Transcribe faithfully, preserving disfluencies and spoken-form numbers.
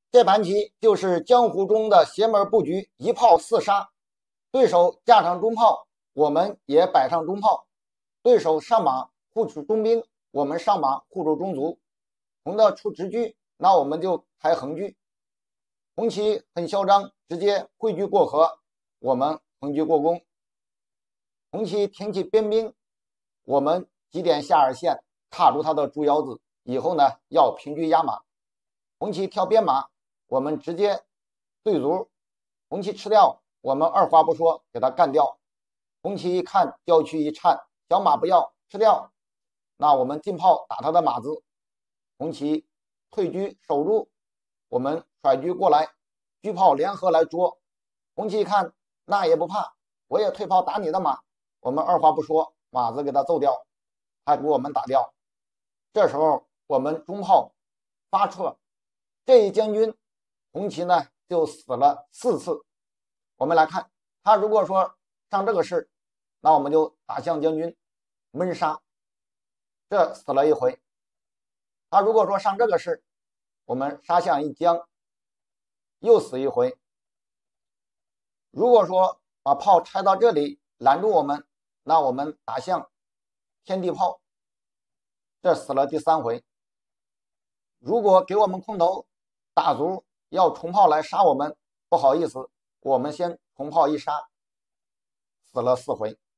这盘棋就是江湖中的邪门布局，一炮四杀。对手架上中炮，我们也摆上中炮；对手上马护住中兵，我们上马护住中卒。红的出直车，那我们就开横车。红棋很嚣张，直接挥车过河，我们横车过攻。红棋挺起边兵，我们几点下二线，踏住他的猪腰子，以后呢要平车压马。红棋跳边马，我们直接对卒。红棋吃掉，我们二话不说给他干掉。红棋一看郊区一颤，小马不要，吃掉。那我们进炮打他的马子。红棋退车守住，我们甩车过来，车炮联合来捉。红棋一看那也不怕，我也退炮打你的马。我们二话不说，马子给他揍掉，还给我们打掉。这时候我们中炮发撤，这一将军红棋呢就死了四次。我们来看，他如果说上这个士，那我们就打向将军闷杀，这死了一回。他如果说上这个士，我们杀向一将，又死一回。如果说把炮拆到这里拦住我们，那我们打向天地炮，这死了第三回。如果给我们空头打卒要重炮来杀我们，不好意思，我们先重炮一杀，死了四回。